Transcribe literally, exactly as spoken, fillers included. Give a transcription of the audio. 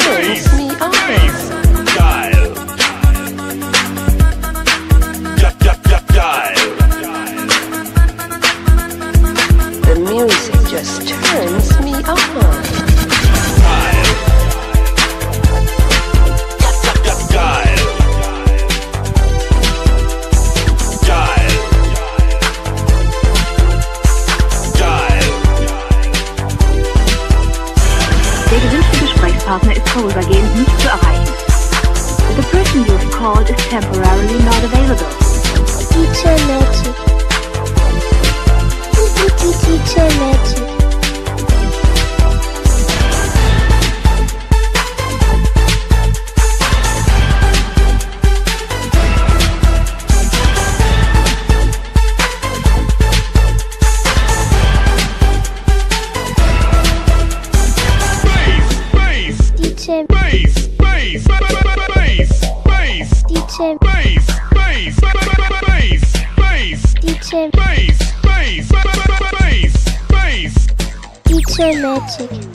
turns me on. Dial. Dial. The music just turns me on. Dial. Dial. Dial. Dial. Der gewünschte Gesprächspartner ist vorübergehend nicht zu erreichen. The person you've called is temporarily not available. Teacher Magic. Teacher Magic. Bass, bass, bass, bass, Teacher bass, bass, bass, bass, Teacher bass, bass, bass, bass, bass. Teacher Magic.